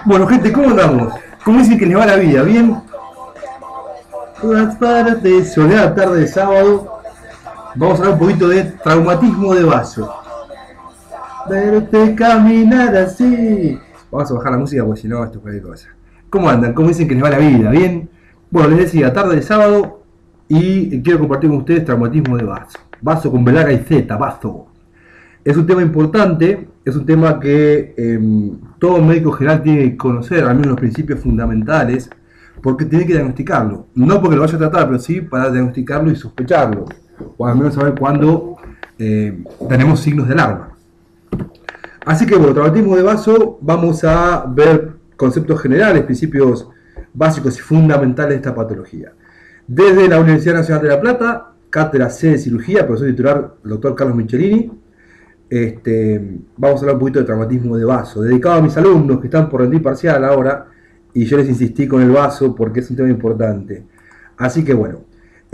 Bueno, gente, ¿cómo andamos? ¿Cómo dicen que les va la vida? ¿Bien? Todas partes, soleada tarde de sábado. Vamos a hablar un poquito de traumatismo de vaso. Verte caminar así. Vamos a bajar la música porque si no, esto es cualquier cosa. ¿Cómo andan? ¿Cómo dicen que les va la vida? ¿Bien? Bueno, les decía, tarde de sábado y quiero compartir con ustedes traumatismo de vaso. Vaso con velaga y Z, vaso. Es un tema importante, es un tema que todo médico general tiene que conocer, al menos los principios fundamentales, porque tiene que diagnosticarlo. No porque lo vaya a tratar, pero sí para diagnosticarlo y sospecharlo, o al menos saber cuándo tenemos signos de alarma. Así que bueno, traumatismo de vaso, vamos a ver conceptos generales, principios básicos y fundamentales de esta patología. Desde la Universidad Nacional de La Plata, cátedra C de cirugía, profesor titular, el doctor Carlos Michelini. Vamos a hablar un poquito de traumatismo de vaso, dedicado a mis alumnos que están por rendir parcial ahora, y yo les insistí con el vaso porque es un tema importante. Así que bueno,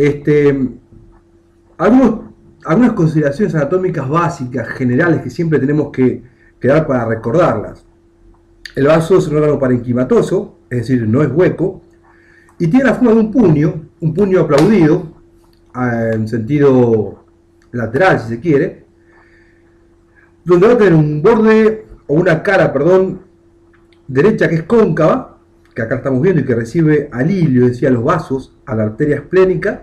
algunos, algunas consideraciones anatómicas básicas, generales, que siempre tenemos que dar para recordarlas. El vaso es un órgano parenquimatoso, es decir, no es hueco, y tiene la forma de un puño aplaudido, en sentido lateral si se quiere, donde va a tener un borde o una cara, perdón, derecha que es cóncava, que acá estamos viendo y que recibe alivio, decía, los vasos a la arteria esplénica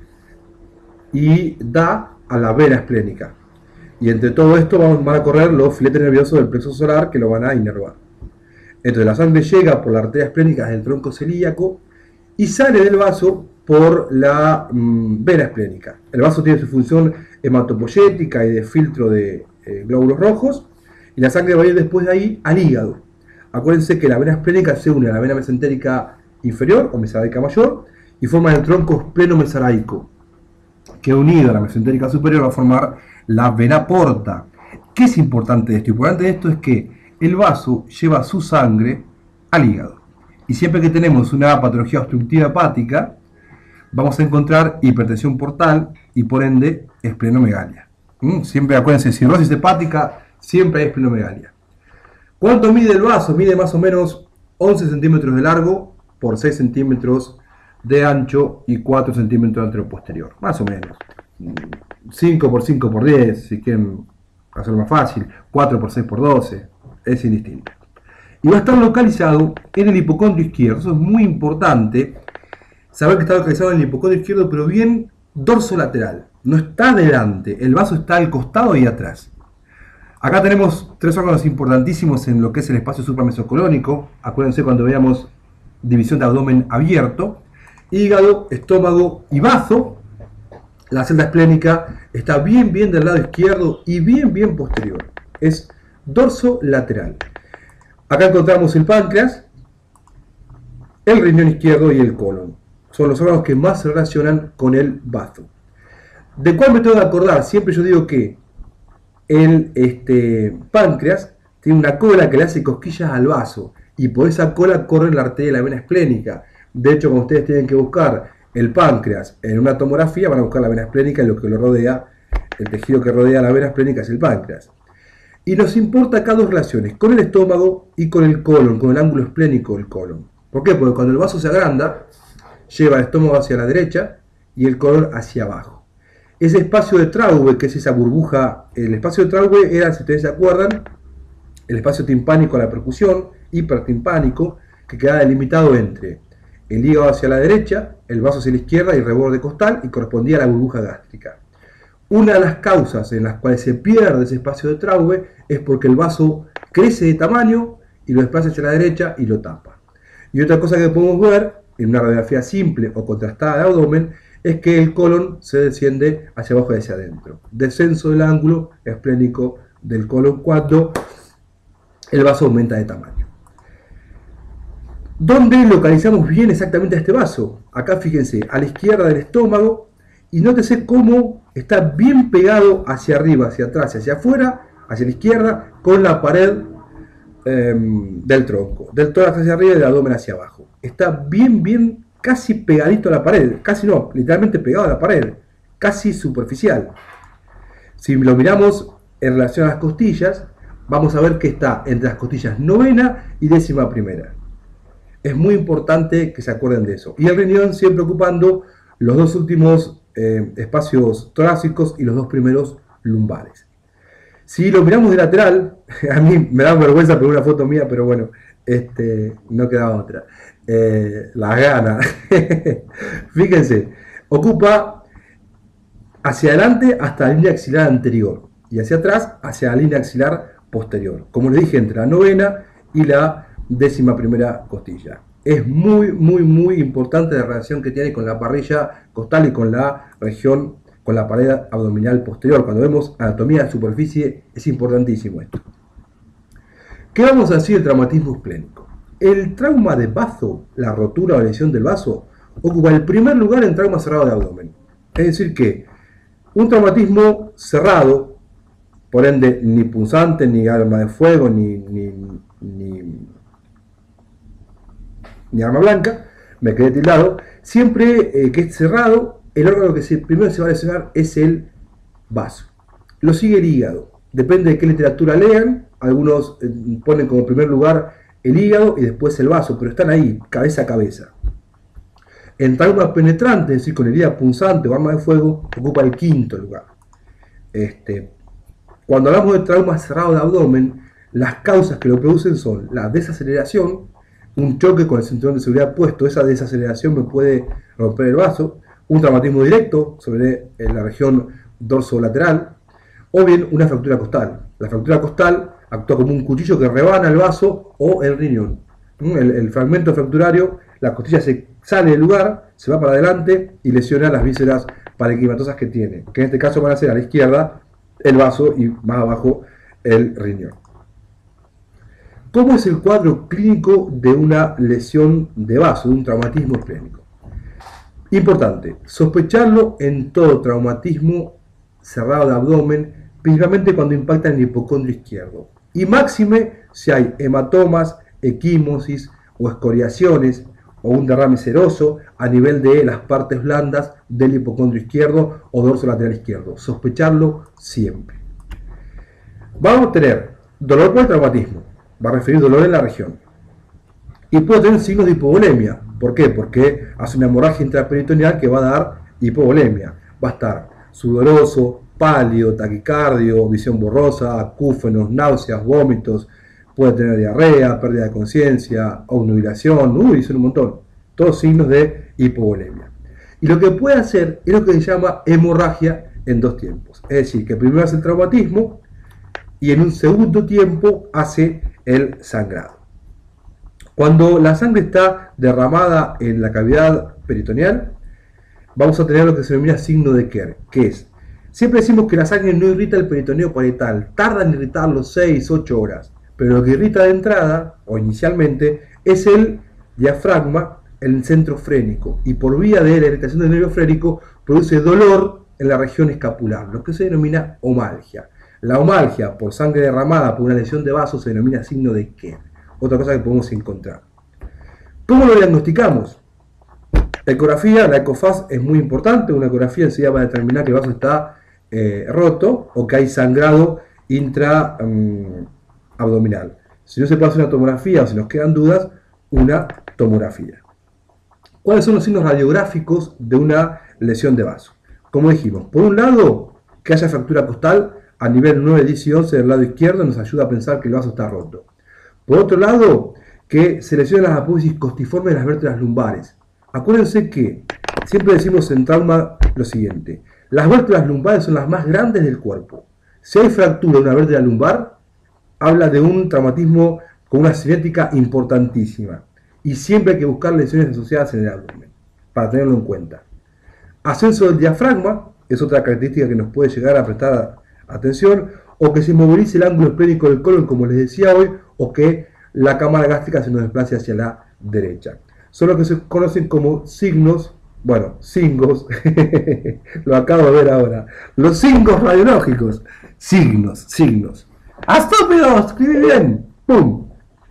y da a la vena esplénica. Y entre todo esto van a correr los filetes nerviosos del plexo solar que lo van a inervar. Entonces la sangre llega por la arteria esplénica del tronco celíaco y sale del vaso por la vena esplénica. El vaso tiene su función hematopoyética y de filtro de glóbulos rojos, y la sangre va a ir después de ahí al hígado. Acuérdense que la vena esplénica se une a la vena mesentérica inferior o mesenterica mayor y forma el tronco esplenomesenterico, que unido a la mesentérica superior va a formar la vena porta. ¿Qué es importante de esto? Importante de esto es que el vaso lleva su sangre al hígado. Y siempre que tenemos una patología obstructiva hepática, vamos a encontrar hipertensión portal y por ende esplenomegalia. Siempre acuérdense, cirrosis hepática, siempre hay esplenomegalia. ¿Cuánto mide el vaso? Mide más o menos 11 centímetros de largo por 6 centímetros de ancho y 4 centímetros de anterior posterior. Más o menos. 5 por 5 por 10, si quieren hacerlo más fácil. 4 por 6 por 12. Es indistinto. Y va a estar localizado en el hipocondrio izquierdo. Eso es muy importante. Saber que está localizado en el hipocondrio izquierdo, pero bien dorsolateral. No está delante. El vaso está al costado y atrás. Acá tenemos tres órganos importantísimos en lo que es el espacio supramesocolónico. Acuérdense cuando veamos división de abdomen abierto. Hígado, estómago y bazo. La celda esplénica está bien del lado izquierdo y bien posterior. Es dorso lateral. Acá encontramos el páncreas, el riñón izquierdo y el colon. Son los órganos que más se relacionan con el bazo. ¿De cuál me tengo que acordar? Siempre yo digo que el páncreas tiene una cola que le hace cosquillas al vaso y por esa cola corre la arteria de la vena esplénica. De hecho, cuando ustedes tienen que buscar el páncreas en una tomografía, van a buscar la vena esplénica y lo que lo rodea, el tejido que rodea la vena esplénica es el páncreas. Y nos importa acá dos relaciones, con el estómago y con el colon, con el ángulo esplénico del colon. ¿Por qué? Porque cuando el vaso se agranda, lleva el estómago hacia la derecha y el colon hacia abajo. Ese espacio de Traube, que es esa burbuja, el espacio de Traube era, si ustedes se acuerdan, el espacio timpánico a la percusión, hipertimpánico, que queda delimitado entre el hígado hacia la derecha, el vaso hacia la izquierda y el reborde costal, y correspondía a la burbuja gástrica. Una de las causas en las cuales se pierde ese espacio de Traube es porque el vaso crece de tamaño y lo desplaza hacia la derecha y lo tapa. Y otra cosa que podemos ver en una radiografía simple o contrastada de abdomen es que el colon se desciende hacia abajo y hacia adentro. Descenso del ángulo esplénico del colon cuando el vaso aumenta de tamaño. ¿Dónde localizamos bien exactamente a este vaso? Acá fíjense, a la izquierda del estómago, y nótese cómo está bien pegado hacia arriba, hacia atrás, hacia afuera, hacia la izquierda, con la pared del tronco, del tórax hacia arriba y del abdomen hacia abajo. Está bien, casi pegadito a la pared, casi no, literalmente pegado a la pared, casi superficial. Si lo miramos en relación a las costillas, vamos a ver que está entre las costillas novena y décima primera. Es muy importante que se acuerden de eso. Y el riñón siempre ocupando los dos últimos espacios torácicos y los dos primeros lumbares. Si lo miramos de lateral, a mí me da vergüenza poner una foto mía, pero bueno, no quedaba otra. La gana. Fíjense, ocupa hacia adelante hasta la línea axilar anterior y hacia atrás hacia la línea axilar posterior. Como les dije, entre la novena y la décima primera costilla. Es muy, muy, muy importante la relación que tiene con la parrilla costal y con la región, con la pared abdominal posterior. Cuando vemos anatomía de superficie, es importantísimo esto. ¿Qué vamos a decir del traumatismo esplénico? El trauma de bazo, la rotura o lesión del vaso, ocupa el primer lugar en trauma cerrado de abdomen. Es decir que un traumatismo cerrado, por ende ni punzante, ni arma de fuego, ni arma blanca, me quedé tildado, siempre que es cerrado, el órgano que primero se va a lesionar es el vaso. Lo sigue el hígado. Depende de qué literatura lean, algunos ponen como primer lugar el hígado y después el vaso, pero están ahí, cabeza a cabeza. En trauma penetrante, es decir, con herida punzante o arma de fuego, ocupa el quinto lugar. Cuando hablamos de trauma cerrado de abdomen, las causas que lo producen son la desaceleración, un choque con el cinturón de seguridad puesto, esa desaceleración me puede romper el vaso, un traumatismo directo sobre la región dorsolateral, o bien una fractura costal. La fractura costal actúa como un cuchillo que rebana el vaso o el riñón. El fragmento fracturario, la costilla se sale del lugar, se va para adelante y lesiona las vísceras parenquimatosas que tiene, que en este caso van a ser a la izquierda el vaso y más abajo el riñón. ¿Cómo es el cuadro clínico de una lesión de vaso, de un traumatismo esplénico? Importante, sospecharlo en todo traumatismo cerrado de abdomen, principalmente cuando impacta en el hipocondrio izquierdo. Y máxime si hay hematomas, equimosis o escoriaciones o un derrame seroso a nivel de las partes blandas del hipocondrio izquierdo o dorso lateral izquierdo. Sospecharlo siempre. Vamos a tener dolor por el traumatismo, va a referir dolor en la región. Y puede tener signos de hipovolemia. ¿Por qué? Porque hace una hemorragia intraperitoneal que va a dar hipovolemia. Va a estar sudoroso, pálido, taquicardio, visión borrosa, acúfenos, náuseas, vómitos, puede tener diarrea, pérdida de conciencia, obnubilación, son un montón. Todos signos de hipovolemia. Y lo que puede hacer es lo que se llama hemorragia en dos tiempos. Es decir, que primero hace el traumatismo y en un segundo tiempo hace el sangrado. Cuando la sangre está derramada en la cavidad peritoneal, vamos a tener lo que se denomina signo de Kerr, que es, siempre decimos que la sangre no irrita el peritoneo parietal, tarda en irritarlo 6-8 horas, pero lo que irrita de entrada, o inicialmente, es el diafragma, el centro frénico, y por vía de la irritación del nervio frénico produce dolor en la región escapular, lo que se denomina omalgia. La omalgia por sangre derramada por una lesión de vaso se denomina signo de Kerr. Otra cosa que podemos encontrar. ¿Cómo lo diagnosticamos? Ecografía, la ecofaz es muy importante. Una ecografía enseguida va a determinar que el vaso está roto o que hay sangrado intraabdominal. Si no se puede hacer una tomografía o si nos quedan dudas, una tomografía. ¿Cuáles son los signos radiográficos de una lesión de vaso? Como dijimos, por un lado, que haya fractura costal a nivel 9, 10 y 11 del lado izquierdo nos ayuda a pensar que el vaso está roto. Por otro lado, que se lesionan las apófisis costiformes de las vértebras lumbares. Acuérdense que siempre decimos en trauma lo siguiente: las vértebras lumbares son las más grandes del cuerpo. Si hay fractura de una vértebra lumbar, habla de un traumatismo con una cinética importantísima. Y siempre hay que buscar lesiones asociadas en el abdomen, para tenerlo en cuenta. Ascenso del diafragma es otra característica que nos puede llegar a prestar atención, o que se movilice el ángulo esplénico del colon, como les decía hoy, o que la cámara gástrica se nos desplace hacia la derecha. Son los que se conocen como signos, singos, lo acabo de ver ahora, los signos radiológicos, signos. ¡Estúpido! Escribí bien, ¡pum!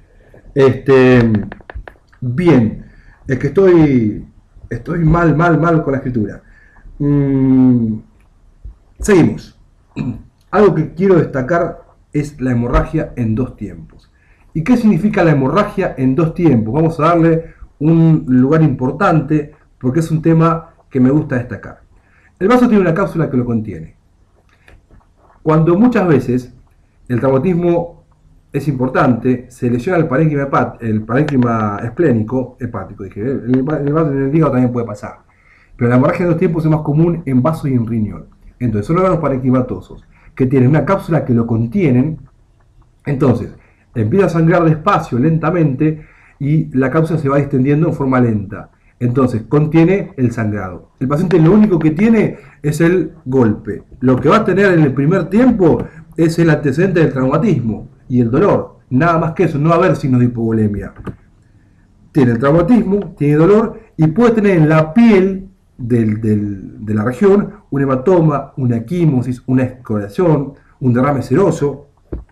Bien, es que estoy mal con la escritura. Seguimos. Algo que quiero destacar es la hemorragia en dos tiempos. ¿Y qué significa la hemorragia en dos tiempos? Vamos a darle un lugar importante porque es un tema que me gusta destacar. El vaso tiene una cápsula que lo contiene. Cuando muchas veces el traumatismo es importante, se lesiona el parénquima esplénico, hepático, dije, en el hígado también puede pasar. Pero la hemorragia en dos tiempos es más común en vaso y en riñón. Entonces, son órganos parenquimatosos que tienen una cápsula que lo contienen. Entonces, empieza a sangrar despacio, lentamente, y la cápsula se va extendiendo en forma lenta. Entonces, contiene el sangrado. El paciente lo único que tiene es el golpe. Lo que va a tener en el primer tiempo es el antecedente del traumatismo y el dolor. Nada más que eso, no va a haber signos de hipovolemia. Tiene el traumatismo, tiene dolor y puede tener en la piel de la región un hematoma, una equimosis, una escoriación, un derrame seroso.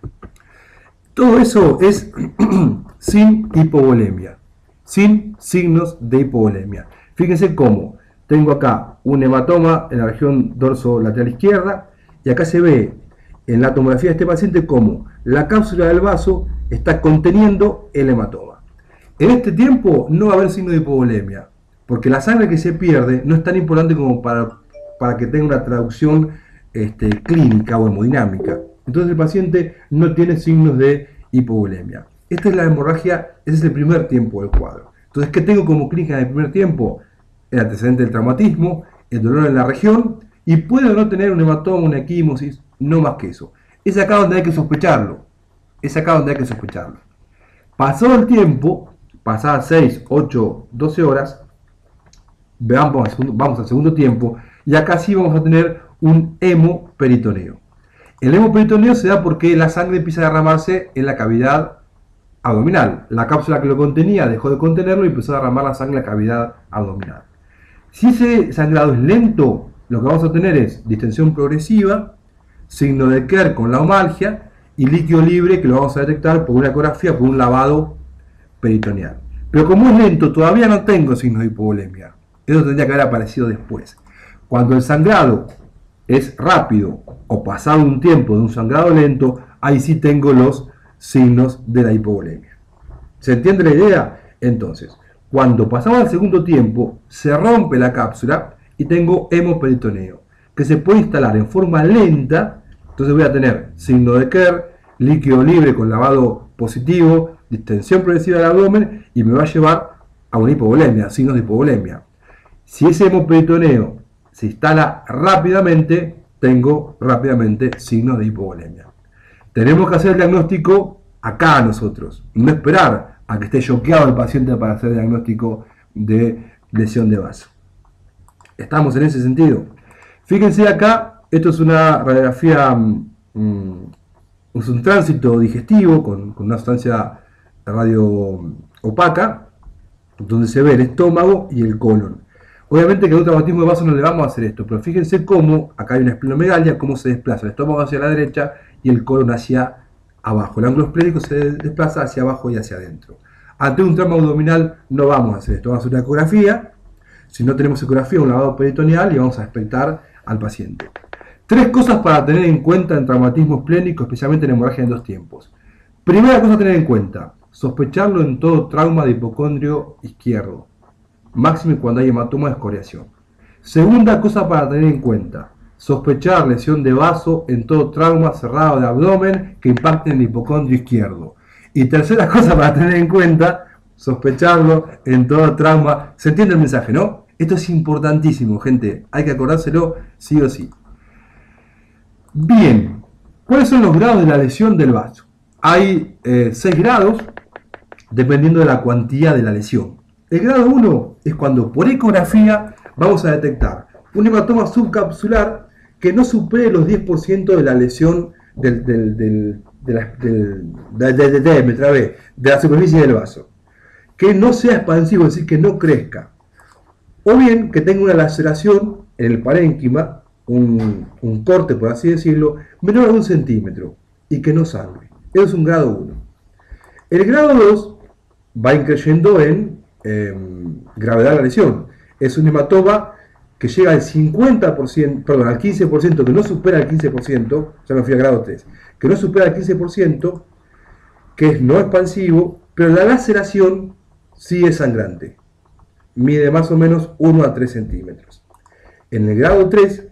Todo eso es sin hipovolemia, sin signos de hipovolemia. Fíjense cómo tengo acá un hematoma en la región dorso-lateral izquierda y acá se ve en la tomografía de este paciente cómo la cápsula del vaso está conteniendo el hematoma. En este tiempo no va a haber signo de hipovolemia, porque la sangre que se pierde no es tan importante como para que tenga una traducción clínica o hemodinámica. Entonces el paciente no tiene signos de hipovolemia. Esta es la hemorragia, ese es el primer tiempo del cuadro. Entonces, ¿qué tengo como clínica en el primer tiempo? El antecedente del traumatismo, el dolor en la región, y puede no tener un hematoma, una equimosis, no más que eso. Es acá donde hay que sospecharlo. Es acá donde hay que sospecharlo. Pasado el tiempo, pasadas 6, 8, 12 horas, vamos al segundo tiempo, y acá sí vamos a tener un hemoperitoneo. El hemoperitoneo se da porque la sangre empieza a derramarse en la cavidad abdominal. La cápsula que lo contenía dejó de contenerlo y empezó a derramar la sangre en la cavidad abdominal. Si ese sangrado es lento, lo que vamos a tener es distensión progresiva, signo de Kerr con la omalgia y líquido libre que lo vamos a detectar por una ecografía, por un lavado peritoneal. Pero como es lento, todavía no tengo signos de hipovolemia. Eso tendría que haber aparecido después. Cuando el sangrado es rápido o pasado un tiempo de un sangrado lento, ahí sí tengo los signos de la hipovolemia. ¿Se entiende la idea? Entonces, cuando pasamos al segundo tiempo, se rompe la cápsula y tengo hemoperitoneo, que se puede instalar en forma lenta. Entonces voy a tener signo de Kerr, líquido libre con lavado positivo, distensión progresiva del abdomen y me va a llevar a una hipovolemia, signos de hipovolemia. Si ese hemoperitoneo se instala rápidamente, tengo rápidamente signos de hipovolemia. Tenemos que hacer el diagnóstico acá nosotros, no esperar a que esté choqueado el paciente para hacer el diagnóstico de lesión de vaso. ¿Estamos en ese sentido? Fíjense acá, esto es una radiografía, es un tránsito digestivo con una sustancia radio opaca, donde se ve el estómago y el colon. Obviamente que en un traumatismo de vaso no le vamos a hacer esto, pero fíjense cómo, acá hay una esplenomegalia, cómo se desplaza el estómago hacia la derecha y el colon hacia abajo. El ángulo esplénico se desplaza hacia abajo y hacia adentro. Ante un trauma abdominal no vamos a hacer esto, vamos a hacer una ecografía. Si no tenemos ecografía, un lavado peritoneal y vamos a expectar al paciente. 3 cosas para tener en cuenta en traumatismo esplénico, especialmente en hemorragia en dos tiempos. Primera cosa a tener en cuenta, sospecharlo en todo trauma de hipocondrio izquierdo, máximo cuando hay hematoma de escoriación. Segunda cosa para tener en cuenta, sospechar lesión de vaso en todo trauma cerrado de abdomen que impacte en el hipocondrio izquierdo. Y tercera cosa para tener en cuenta, sospecharlo en todo trauma. ¿Se entiende el mensaje, no? Esto es importantísimo, gente. Hay que acordárselo sí o sí. Bien, ¿cuáles son los grados de la lesión del vaso? Hay 6 grados, dependiendo de la cuantía de la lesión. El grado 1 es cuando por ecografía vamos a detectar un hematoma subcapsular que no supere los 10% de la lesión de la superficie del vaso. Que no sea expansivo, es decir, que no crezca. O bien que tenga una laceración en el parénquima, un corte por así decirlo, menor a 1 centímetro y que no sangre. Eso es un grado 1. El grado 2 va increyendo en gravedad de la lesión. Es un hematoma que llega al 50%, perdón, al 15%, que no supera el 15%, ya me fui a grado 3, que no supera el 15%, que es no expansivo, pero la laceración sí es sangrante. Mide más o menos 1 a 3 centímetros. En el grado 3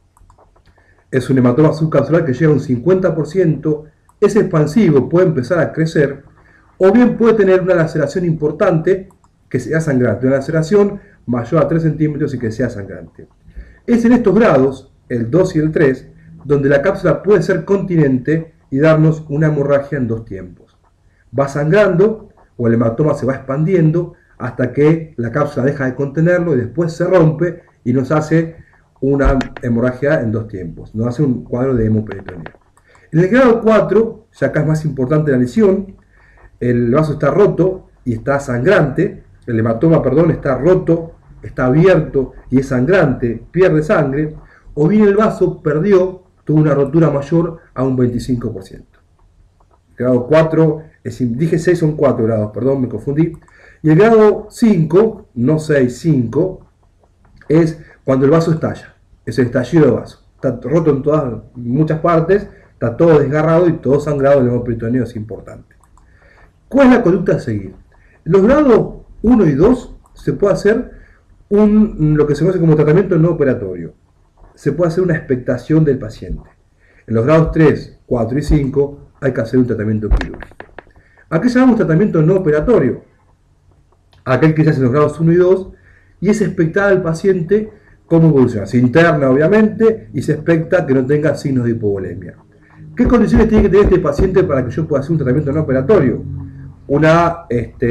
es un hematoma subcapsular que llega a un 50%, es expansivo, puede empezar a crecer, o bien puede tener una laceración importante que sea sangrante, una laceración mayor a 3 centímetros y que sea sangrante. Es en estos grados, el 2 y el 3, donde la cápsula puede ser continente y darnos una hemorragia en 2 tiempos. Va sangrando o el hematoma se va expandiendo hasta que la cápsula deja de contenerlo y después se rompe y nos hace una hemorragia en 2 tiempos, nos hace un cuadro de hemoperitoneo. En el grado 4, ya acá es más importante la lesión, el vaso está roto y está sangrante, el hematoma, perdón, está roto, está abierto y es sangrante, pierde sangre, o bien el vaso tuvo una rotura mayor a un 25%. Grado 4, dije 6, son 4 grados, perdón, me confundí. Y el grado 5, no 6, 5, es cuando el vaso estalla, es el estallido del vaso. Está roto en muchas partes, está todo desgarrado y todo sangrado, el hemoperitoneo es importante. ¿Cuál es la conducta a seguir? En los grados 1 y 2 se puede hacer lo que se conoce como tratamiento no operatorio. Se puede hacer una expectación del paciente. En los grados 3, 4 y 5 hay que hacer un tratamiento quirúrgico. ¿A qué llamamos tratamiento no operatorio? Aquel que se hace en los grados 1 y 2 y es expectar al paciente cómo evoluciona. Se interna obviamente y se expecta que no tenga signos de hipovolemia. ¿Qué condiciones tiene que tener este paciente para que yo pueda hacer un tratamiento no operatorio? Una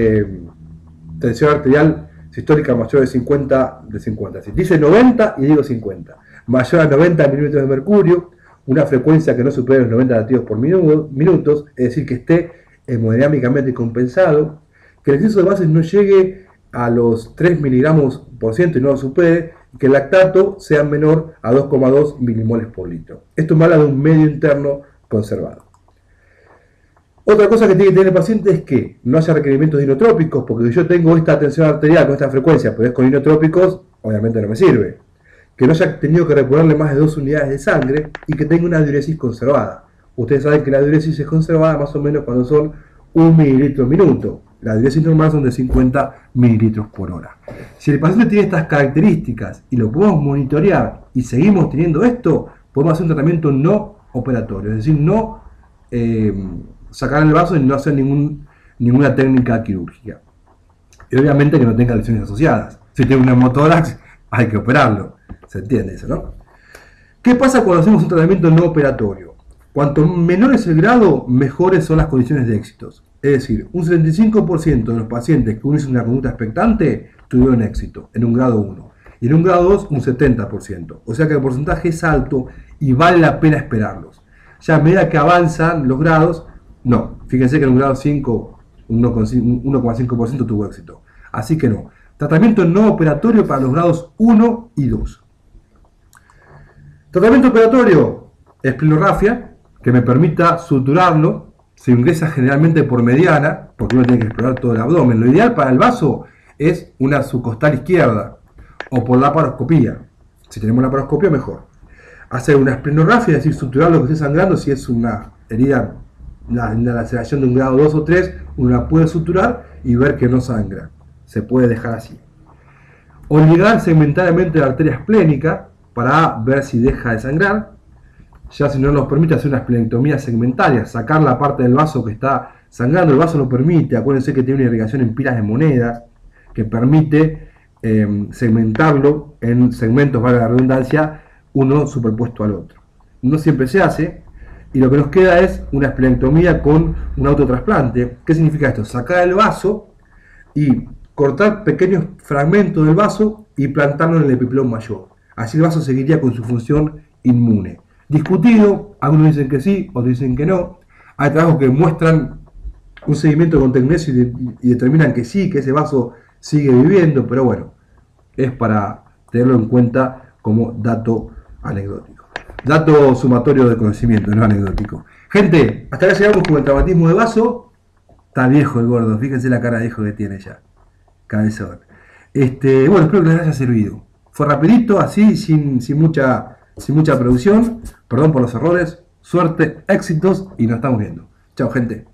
tensión arterial sistólica mayor de 50. Si dice 90 y digo 50. Mayor a 90 milímetros de mercurio, una frecuencia que no supere los 90 latidos por minutos, es decir, que esté hemodinámicamente compensado, que el exceso de bases no llegue a los 3 miligramos por ciento y no lo supere, y que el lactato sea menor a 2,2 milimoles por litro. Esto me habla de un medio interno conservado. Otra cosa que tiene que tener el paciente es que no haya requerimientos de inotrópicos, porque si yo tengo esta tensión arterial con esta frecuencia, pero es con inotrópicos, obviamente no me sirve. Que no haya tenido que reponerle más de 2 unidades de sangre y que tenga una diuresis conservada. Ustedes saben que la diuresis es conservada más o menos cuando son 1 mililitro minuto. La diuresis normal son de 50 mililitros por hora. Si el paciente tiene estas características y lo podemos monitorear y seguimos teniendo esto, podemos hacer un tratamiento no operatorio, es decir, no sacar el vaso y no hacer ninguna técnica quirúrgica. Y obviamente que no tenga lesiones asociadas. Si tiene un hemotórax, hay que operarlo. ¿Se entiende eso, no? ¿Qué pasa cuando hacemos un tratamiento no operatorio? Cuanto menor es el grado, mejores son las condiciones de éxitos. Es decir, un 75% de los pacientes que unen una conducta expectante tuvieron éxito en un grado 1. Y en un grado 2, un 70%. O sea que el porcentaje es alto y vale la pena esperarlos. Ya a medida que avanzan los grados, no. Fíjense que en un grado 5, un 1,5% tuvo éxito. Así que no. Tratamiento no operatorio para los grados 1 y 2. Tratamiento operatorio, esplenografia, que me permita suturarlo. Se ingresa generalmente por mediana, porque uno tiene que explorar todo el abdomen. Lo ideal para el vaso es una subcostal izquierda, o por laparoscopía. Si tenemos laparoscopia, mejor. Hacer una esplenografia, es decir, suturar lo que esté sangrando. Si es una herida, una laceración de un grado 2 o 3, uno la puede suturar y ver que no sangra. Se puede dejar así. O ligar segmentariamente la arteria esplénica para ver si deja de sangrar. Ya si no nos permite hacer una esplenectomía segmentaria, sacar la parte del vaso que está sangrando. El vaso lo permite, acuérdense que tiene una irrigación en pilas de monedas que permite segmentarlo en segmentos, valga la redundancia, uno superpuesto al otro. No siempre se hace y lo que nos queda es una esplenectomía con un autotrasplante. ¿Qué significa esto? Sacar el vaso y cortar pequeños fragmentos del vaso y plantarlo en el epipelón mayor. Así el vaso seguiría con su función inmune. Discutido, algunos dicen que sí, otros dicen que no. Hay trabajos que muestran un seguimiento con tecnesio y determinan que sí, que ese vaso sigue viviendo, pero bueno, es para tenerlo en cuenta como dato anecdótico. Dato sumatorio de conocimiento, no anecdótico. Gente, hasta acá llegamos con el traumatismo de vaso. Está viejo el gordo, fíjense la cara de viejo que tiene ya. Cabezón. Bueno, espero que les haya servido. Fue rapidito, así, sin mucha producción. Perdón por los errores. Suerte, éxitos y nos estamos viendo. Chao, gente.